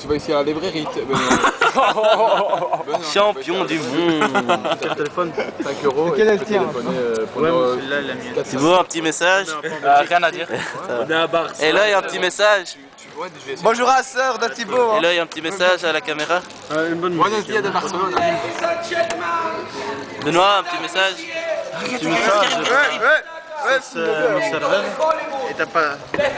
Tu vas ici à la librairie. Champion du monde. Quel téléphone? 5 €. Quel est le tien? Tu vois un petit message? Rien à dire. On est à Barca. Et là, il y a un petit message. Bonjour à la sœur de Thibaut. Et là, il y a un petit message à la caméra. Une bonne Buenos musique. dias de Barcelone. Benoît, un petit message. Petit message. Ouais, C'est mon serveur. et t'as pas...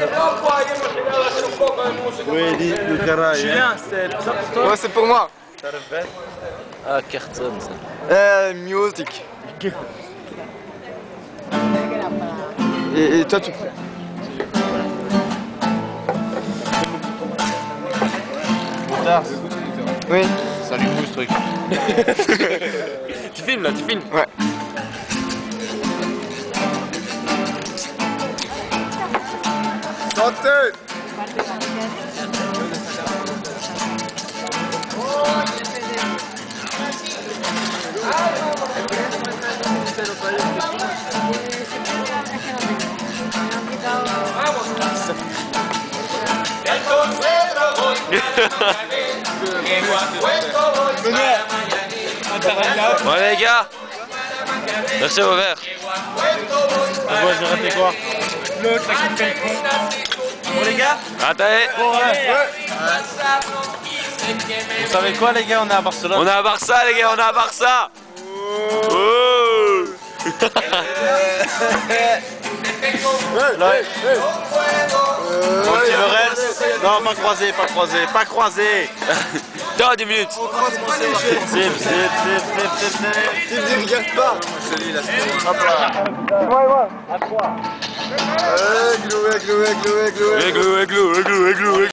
Oui, dis le carré. Julien, c'est ça pour toi? Ouais, c'est pour moi. Ah, carton ça. Music. Et toi, tu... Oui. Salut vous ce truc. Tu filmes là, tu filmes? Ouais. Santé! Bon les gars, merci au verre. Pourquoi j'ai raté quoi? L'autre là qui fait le con. Bon les gars, attendez. Vous savez quoi les gars, on est à Barcelone. On est à Barça les gars, on est à Barça. Non, pas croisé, pas croisé, pas croisé. Dans 10 minutes. Zip. Tu me regarde pas. Hop là. À 3. Glou.